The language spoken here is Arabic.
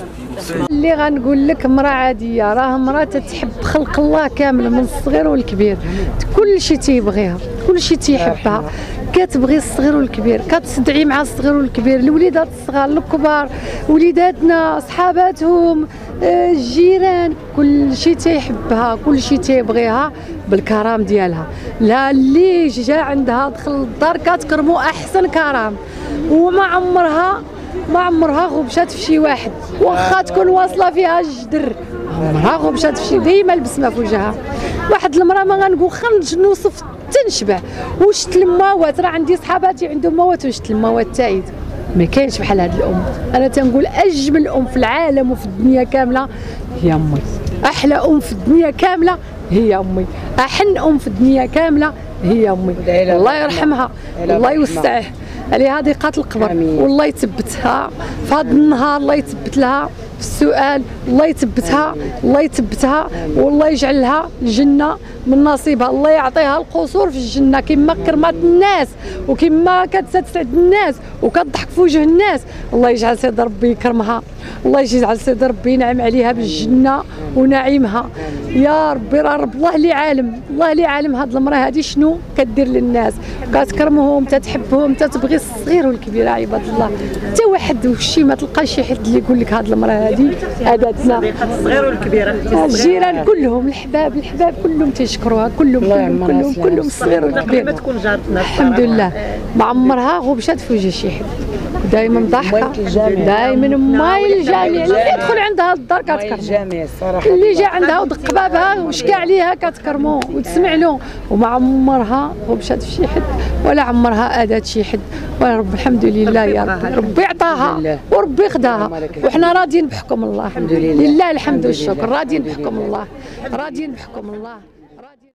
اللي غنقول لك مرأة عادية راه مرأة تتحب خلق الله كامل من الصغير والكبير، كل شيء تيبغيها كل شيء تيحبها، كتبغي الصغير والكبير، كتدعي مع الصغير والكبير، الوليدات الصغار الكبار، وليداتنا صحاباتهم الجيران، كل شيء تيحبها كل شيء تيبغيها بالكرام ديالها. لا اللي جا عندها دخل الدار كتكرمو احسن كرام، وما عمرها غبشات في شي واحد، واخا تكون واصله فيها الجدر عمرها غبشات في شي، ديما البسمه في وجهها. واحد المراه ما غنقول خنج نوصف تنشبع وشت الموات، راه عندي صحاباتي عندهم موات وشت الموات تاعيد، ما كاينش بحال هاد الام. انا تنقول اجمل ام في العالم وفي الدنيا كامله هي امي، احلى ام في الدنيا كامله هي امي، احن ام في الدنيا كامله هي امي. الله يرحمها الله يوسعه عليها ضيقات القبر، والله يثبتها في هذا النهار، الله يثبت لها في السؤال، الله يثبتها الله يثبتها، والله يجعل لها الجنه من نصيبها، الله يعطيها القصور في الجنه كما كرمات الناس وكما كتسعد الناس وكتضحك في وجه الناس. الله يجعل سيد ربي يكرمها، الله يجعل سيد ربي ينعم عليها بالجنه ونعيمها يا ربي. راه رب الله اللي عالم، الله اللي عالم هاد المراه هادي شنو كدير للناس، كتكرمهم تتحبهم تتبغي الصغير والكبير. عباد الله حتى واحد وشي ما تلقاش شي حد اللي يقول لك هاد المراه هادي عاداتنا الصغير والكبير، الجيران كلهم الحباب كلهم تيشكروها، كلهم الصغير والكبير. ما تكون جارتنا الحمد لله ما عمرها غبشات في وجه شي حد، دائما ضاحكه دائما مايل الجامع، اللي يدخل عندها الدار كتكرمو، اللي جا عندها ودق بابها وشكى عليها كتكرمو وتسمع له، وما عمرها غبشات في شي حد ولا عمرها اذات شي حد. ورب الحمد لله يا رب، ربي عطاها وربي خداها، وحنا راضيين بحكم الله. الحمد لله الحمد والشكر، راضيين بحكم الله راضيين بحكم الله.